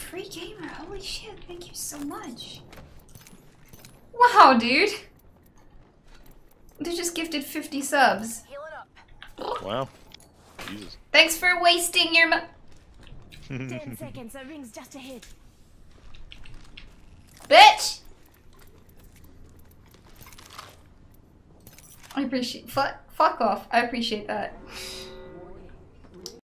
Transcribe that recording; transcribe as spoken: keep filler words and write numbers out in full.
free gamer. Holy shit, thank you so much. Wow, dude. They just gifted fifty subs. Wow. Jesus. Thanks for wasting your mo- Ten seconds, the ring's just ahead. Bitch! I appreciate- fuck, fuck off. I appreciate that.